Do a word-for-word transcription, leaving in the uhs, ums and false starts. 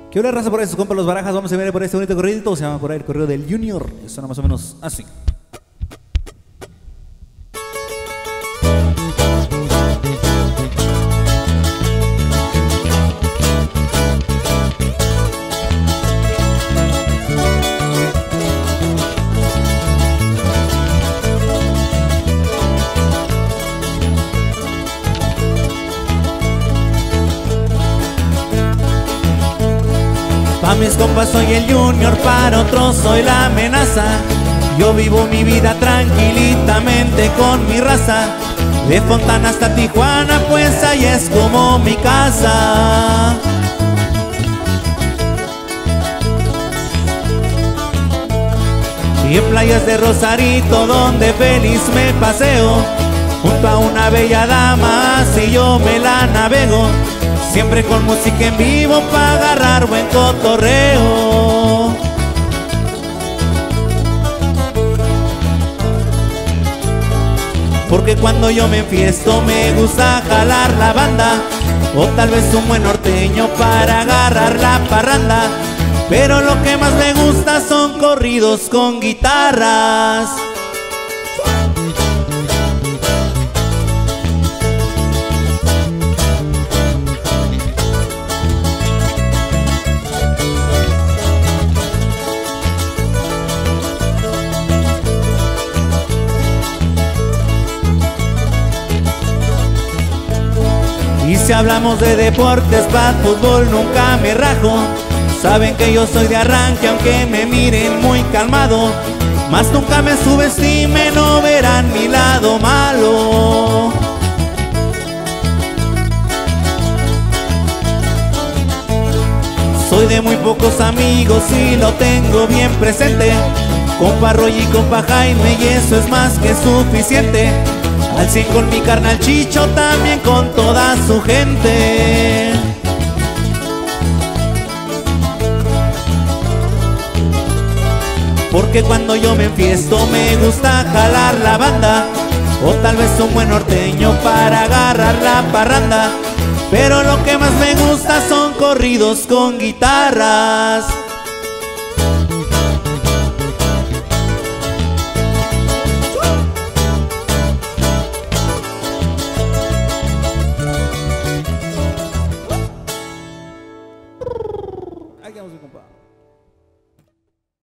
¿Qué hora, raza? Por ahí sus compas los barajas. Vamos a ver por este bonito corrido. Se llama por ahí el correo del Junior. Suena más o menos así. A mis compas soy el Junior, para otros soy la amenaza. Yo vivo mi vida tranquilitamente con mi raza. De Fontana hasta Tijuana, pues ahí es como mi casa. Y en playas de Rosarito, donde feliz me paseo, junto a una bella dama, así yo me la navego. Siempre con música en vivo para agarrar buen cotorreo. Porque cuando yo me enfiesto me gusta jalar la banda, o tal vez un buen norteño para agarrar la parranda. Pero lo que más me gusta son corridos con guitarras. Y si hablamos de deportes, para fútbol nunca me rajo. Saben que yo soy de arranque, aunque me miren muy calmado. Mas nunca me subestimen, no verán mi lado malo. Soy de muy pocos amigos y lo tengo bien presente. Compa Roy y compa Jaime, y eso es más que suficiente. Al cien con mi carnal Chicho, también con toda su gente. Porque cuando yo me enfiesto me gusta jalar la banda, o tal vez un buen norteño para agarrar la parranda. Pero lo que más me gusta son corridos con guitarras.